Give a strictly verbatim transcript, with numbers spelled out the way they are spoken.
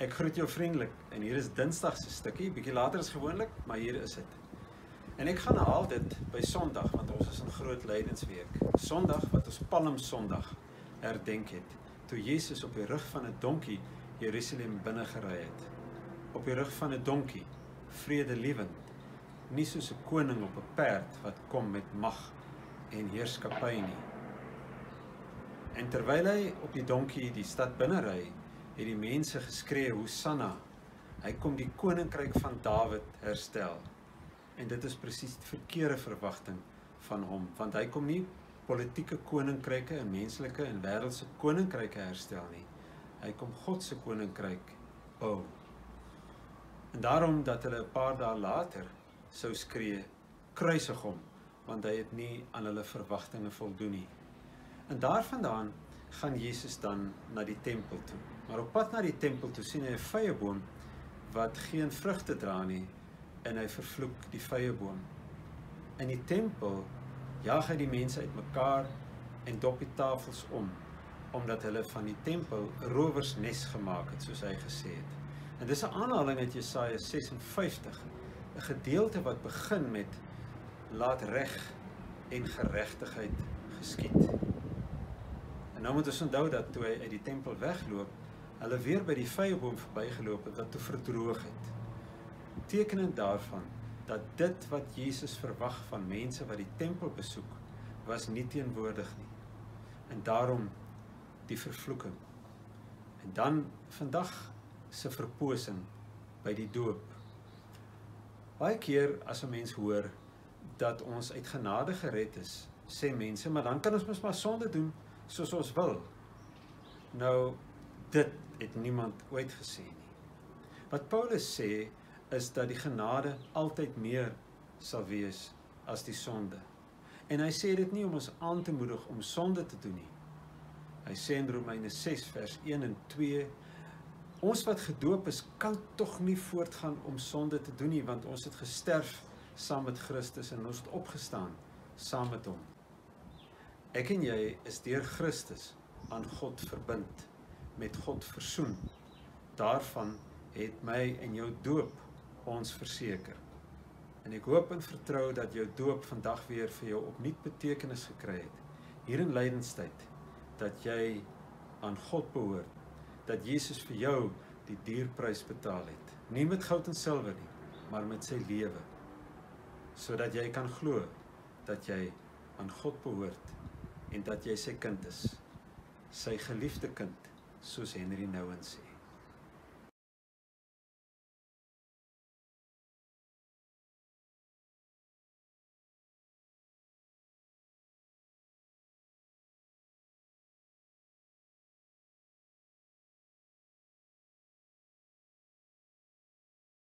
Ek groet jou vriendelik en hier is Dinsdag se stukkie, bietjie later as gewoonlik, maar hier is dit. En ek gaan haal dit by Sondag, want ons is in groot lydensweek. Sondag wat ons Palmsondag herdenk het, toe Jesus op die rug van 'n donkie Jerusalem binne gery het. Op die rug van 'n donkie, vredelewend, nie soos 'n koning op 'n perd wat kom met mag en heerskappy nie. En terwyl hy op die donkie die stad binne ry, het die mense geskree, Hosanna, hy kom die koninkryk van Dawid herstel. En dit is presies die verkeerde verwagting van hom, want hy kom nie politieke koninkryke en menslike en wêreldse koninkryke herstel nie. Hy kom God se koninkryk bou. En daarom dat hulle 'n paar dae later sou skree, kruisig hom, want hy het nie aan hulle verwagtinge voldoen nie. En daarvandaan gaan Jesus dan na die tempel toe. Maar op pad na die tempel toe sien hy 'n vyeboom wat geen vrugte dra nie, en hy vervloek die vyeboom. In die tempel jaag hy die mense uitmekaar en dop die tafels om, omdat hulle van die tempel 'n rowersnes gemaak het, soos hy gesê het. En dis 'n aanhaling uit Jesaja ses en vyftig, 'n gedeelte wat begin met laat reg en geregtigheid geskied. En nou moet ons onthou dat toe hy uit die tempel wegloop, hulle weer by die vyeboom verbygeloop het wat toe verdroog het. Tekenend daarvan dat dit wat Jesus verwag van mense wat die tempel besoek, was nie teenwoordig nie. En daarom die vervloeking. En dan vandag se verposing by die doop. Baie keer as 'n mens hoor dat ons uit genade gered is, sê mense, maar dan kan ons mos maar sonde doen soos ons wil. Nou, dit het niemand ooit gesê nie. Wat Paulus sê, is dat die genade altyd meer sal wees as die sonde. En hy sê dit nie om ons aan te moedig om sonde te doen nie. Hy sê in Romeine ses vers een en twee, ons wat gedoop is, kan tog nie voortgaan om sonde te doen nie, want ons het gesterf saam met Christus en ons het opgestaan saam met hom. Ek en jy is deur Christus aan God verbind, met God versoen. Daarvan het my en jou doop ons verseker. En ek hoop en vertrou dat jou doop vandag weer vir jou opnuut betekenis gekry het, hier in lydenstyd, dat jy aan God behoort, dat Jesus vir jou die dierprys betaal het, nie met goud en silwer nie, maar met sy lewe, sodat jy kan glo dat jy aan God behoort en dat jy sy kind is, sy geliefde kind, soos Henry Nouwen sê.